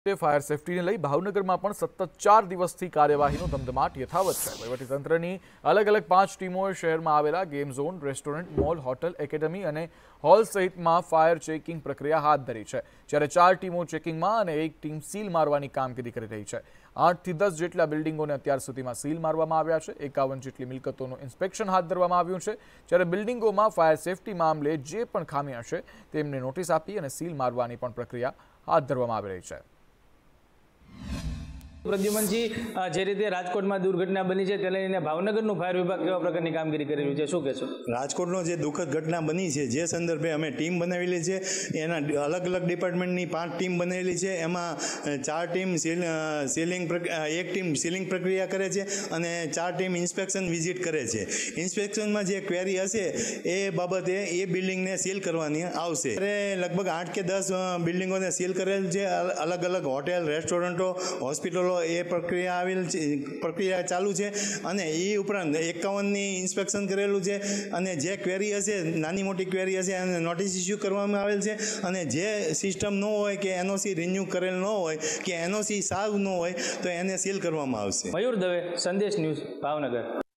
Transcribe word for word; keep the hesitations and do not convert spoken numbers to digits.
Fire સેફટીને લઈ ભાવનગરમાં પણ સતત ચાર દિવસથી કાર્યવાહીનો ધમધમાટ યથાવત છે। વહીવટીતંત્રની અલગ અલગ પાંચ ટીમોએ શહેરમાં આવેલા game zone, restaurant, mall, hotel, academy અને હોલ સહિતમાં ફાયર ચેકિંગ પ્રક્રિયા હાથ ધરી છે, જ્યારે ચાર ટીમો ચેકિંગમાં અને એક ટીમ સીલ મારવાની કામગીરી કરી રહી છે। આઠથી દસ જેટલા બિલ્ડિંગોને અત્યાર સુધીમાં સીલ મારવામાં આવ્યા છે। એકાવન જેટલી મિલકતોનું ઇન્સ્પેક્શન હાથ ધરવામાં આવ્યું છે, જ્યારે બિલ્ડિંગોમાં ફાયર સેફટી મામલે જે પણ ખામી હશે તેમને નોટિસ આપી અને સીલ મારવાની પણ પ્રક્રિયા હાથ ધરવામાં આવી રહી છે। પ્રદ્યુમનજી, જે રીતે રાજકોટમાં દુર્ઘટના બની છે તે લઈને ભાવનગરનું ફાયર વિભાગ કેવા પ્રકારની કામગીરી કરી રહ્યું છે, શું કહેશો? રાજકોટનો જે દુઃખદ ઘટના બની છે, જે સંદર્ભે અમે ટીમ બનાવેલી છે, એના અલગ અલગ ડિપાર્ટમેન્ટની પાંચ ટીમ બનાવેલી છે। એમાં ચાર ટીમ સીલિંગ એક ટીમ સીલિંગ પ્રક્રિયા કરે છે અને ચાર ટીમ ઇન્સ્પેક્શન વિઝિટ કરે છે। ઇન્સ્પેક્શનમાં જે ક્વેરી હશે એ બાબતે એ બિલ્ડિંગને સીલ કરવાની આવશે। ત્યારે લગભગ આઠ કે દસ બિલ્ડિંગોને સીલ કરેલ છે। અલગ અલગ હોટેલ, રેસ્ટોરન્ટો, હોસ્પિટલો એ પ્રક્રિયા આવેલ છે, પ્રક્રિયા ચાલુ છે અને એ ઉપરાંત એકાવનની ઇન્સ્પેક્શન કરેલું છે અને જે ક્વેરી હશે, નાની મોટી ક્વેરી હશે એને નોટિસ ઇસ્યુ કરવામાં આવેલ છે અને જે સિસ્ટમ ન હોય કે એનઓસી રિન્યુ કરેલ ન હોય કે એનઓસી સાવ ન હોય તો એને સીલ કરવામાં આવશે। મયુર દવે, સંદેશ ન્યૂઝ, ભાવનગર।